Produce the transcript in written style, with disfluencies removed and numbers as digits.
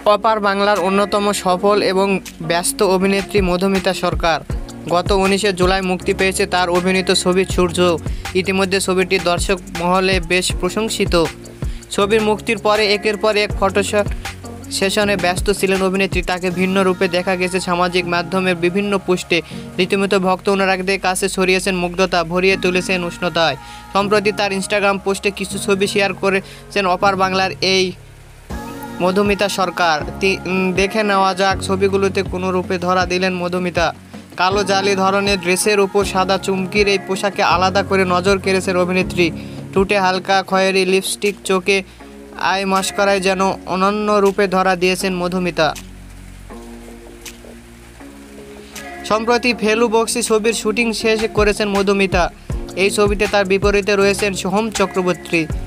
অপার বাংলার অন্যতম সফল এবং ব্যস্ত অভিনেত্রী মধুমিতা সরকার। গত 19শে জুলাই মুক্তি পেয়েছে তার অভিনীত ছবি সূর্য। ইতিমধ্যে ছবিটি দর্শক মহলে বেশ প্রশংসিত। ছবির মুক্তির পরে একের পর এক ফটো সেশনে ব্যস্ত ছিলেন অভিনেত্রী। তাকে ভিন্ন রূপে দেখা গেছে সামাজিক মাধ্যমের বিভিন্ন পোস্টে। রীতিমতো ভক্ত অনুরাগীদের কাছে ছড়িয়েছেন মুগ্ধতা, ভরিয়ে তুলেছেন উষ্ণতায়। সম্প্রতি তার ইনস্টাগ্রাম পোস্টে কিছু ছবি শেয়ার করেছেন অপার বাংলার এই মধুমিতা সরকার। দেখে নেওয়া যাক ছবিগুলোতে কোন রূপে ধরা দিলেন মধুমিতা। কালো জালি ধরনের ড্রেসের উপর সাদা চুমকির এই পোশাকে আলাদা করে নজর কেড়েছেন অভিনেত্রী। ঠোঁটে হালকা খয়েরি লিপস্টিক, চোখে আই মাস্কারায় যেন অনন্য রূপে ধরা দিয়েছেন মধুমিতা। সম্প্রতি ফেলু বক্সি ছবির শুটিং শেষ করেছেন মধুমিতা। এই ছবিতে তার বিপরীতে রয়েছেন সোহম চক্রবর্তী।